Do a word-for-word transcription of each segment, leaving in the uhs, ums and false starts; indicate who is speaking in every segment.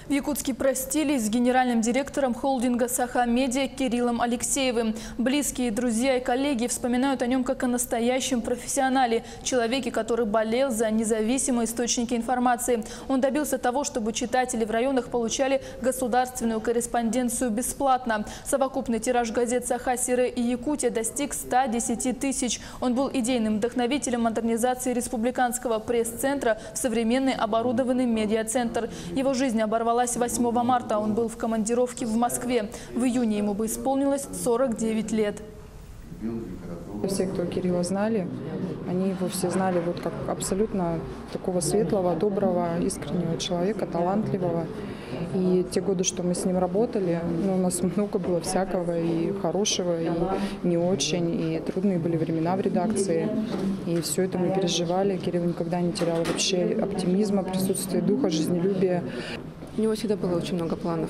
Speaker 1: В Якутске простились с генеральным директором холдинга «Саха-Медиа» Кириллом Алексеевым. Близкие, друзья и коллеги вспоминают о нем как о настоящем профессионале, человеке, который болел за независимые источники информации. Он добился того, чтобы читатели в районах получали государственную корреспонденцию бесплатно. Совокупный тираж газет «Саха-Сире» и «Якутия» достиг ста десяти тысяч. Он был идейным вдохновителем модернизации республиканского пресс-центра в современный оборудованный медиацентр. Его жизнь оборвалась восьмого марта. Он был в командировке в Москве. В июне ему бы исполнилось сорок девять лет.
Speaker 2: Все, кто Кирилла знали, они его все знали вот как абсолютно такого светлого, доброго, искреннего человека, талантливого. И те годы, что мы с ним работали, ну, у нас много было всякого, и хорошего, и не очень, и трудные были времена в редакции. И все это мы переживали. Кирилл никогда не терял вообще оптимизма, присутствия духа, жизнелюбия.
Speaker 3: У него всегда было очень много планов.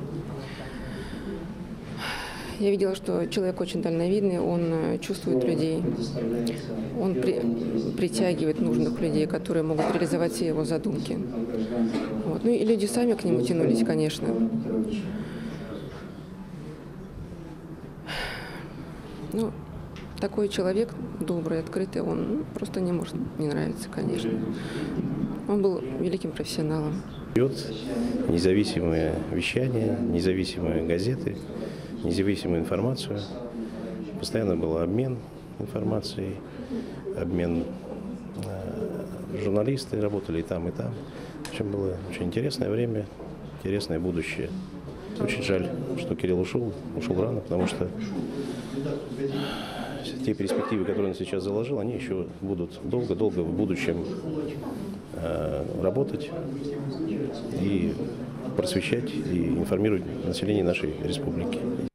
Speaker 3: Я видела, что человек очень дальновидный, он чувствует людей, он при, притягивает нужных людей, которые могут реализовать все его задумки. Вот. Ну и люди сами к нему тянулись, конечно. Ну, такой человек, добрый, открытый, он ну, просто не может не нравиться, конечно. Он был великим профессионалом.
Speaker 4: Независимое вещание, независимые газеты, независимую информацию. Постоянно был обмен информацией, обмен. Э, журналисты работали и там, и там. В общем, было очень интересное время, интересное будущее. Очень жаль, что Кирилл ушел, ушел рано, потому что те перспективы, которые он сейчас заложил, они еще будут долго-долго в будущем э, работать и просвещать и информировать население нашей республики.